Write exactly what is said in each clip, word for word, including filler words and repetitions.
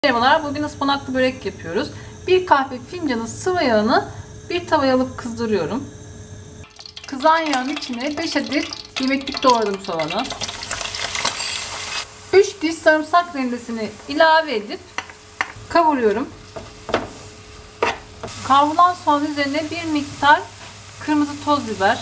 Merhabalar, bugün ıspanaklı börek yapıyoruz. Bir kahve fincanı sıvı yağını bir tavaya alıp kızdırıyorum. Kızan yağın içine beş adet yemeklik doğradım soğanı. üç diş sarımsak rendesini ilave edip kavuruyorum. Kavrulan soğan üzerine bir miktar kırmızı toz biber,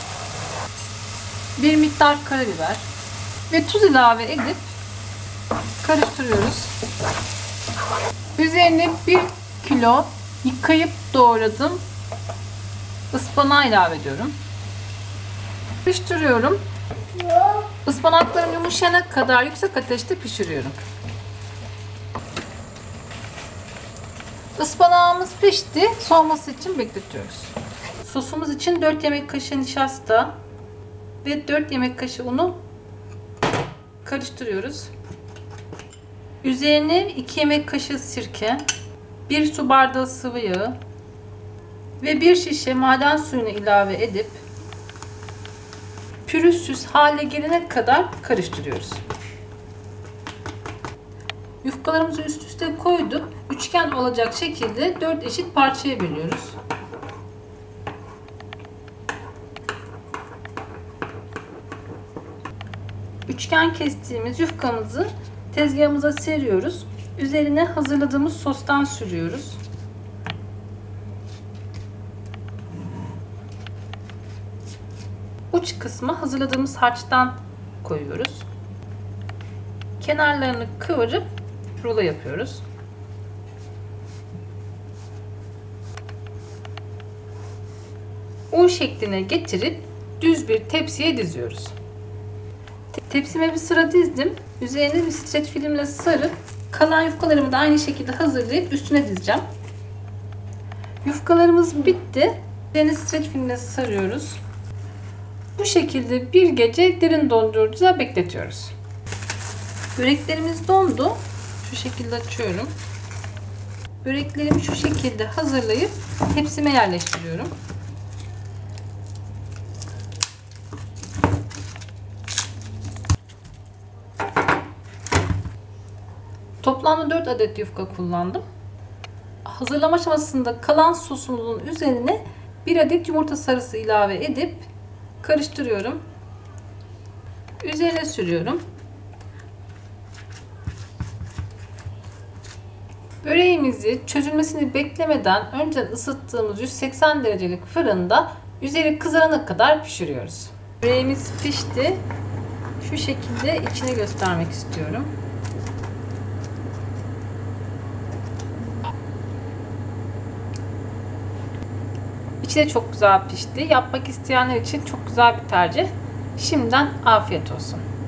bir miktar karabiber ve tuz ilave edip karıştırıyoruz. Üzerine bir kilo yıkayıp doğradım ıspanağı ilave ediyorum. Pişiriyorum. Ispanaklarım yumuşayana kadar yüksek ateşte pişiriyorum. Ispanağımız pişti. Soğuması için bekletiyoruz. Sosumuz için dört yemek kaşığı nişasta ve dört yemek kaşığı unu karıştırıyoruz. Üzerine iki yemek kaşığı sirke, bir su bardağı sıvı yağ ve bir şişe maden suyunu ilave edip pürüzsüz hale gelene kadar karıştırıyoruz. Yufkalarımızı üst üste koyduk. Üçgen olacak şekilde dört eşit parçaya bölüyoruz. Üçgen kestiğimiz yufkamızı tezgahımıza seriyoruz. Üzerine hazırladığımız sostan sürüyoruz. Uç kısmı hazırladığımız harçtan koyuyoruz. Kenarlarını kıvırıp rulo yapıyoruz. U şekline getirip düz bir tepsiye diziyoruz. Tepsime bir sıra dizdim. Üzerine bir streç filmle sarıp kalan yufkalarımı da aynı şekilde hazırlayıp üstüne dizeceğim. Yufkalarımız bitti. Üzerine streç filmle sarıyoruz. Bu şekilde bir gece derin dondurucuda bekletiyoruz. Böreklerimiz dondu. Şu şekilde açıyorum. Böreklerimi şu şekilde hazırlayıp tepsime yerleştiriyorum. Toplamda dört adet yufka kullandım. Hazırlama aşamasında kalan sosumuzun üzerine bir adet yumurta sarısı ilave edip karıştırıyorum. Üzerine sürüyorum. Böreğimizi çözülmesini beklemeden önceden ısıttığımız yüz seksen derecelik fırında üzeri kızarana kadar pişiriyoruz. Böreğimiz pişti. Şu şekilde içini göstermek istiyorum. İçi de çok güzel pişti. Yapmak isteyenler için çok güzel bir tercih. Şimdiden afiyet olsun.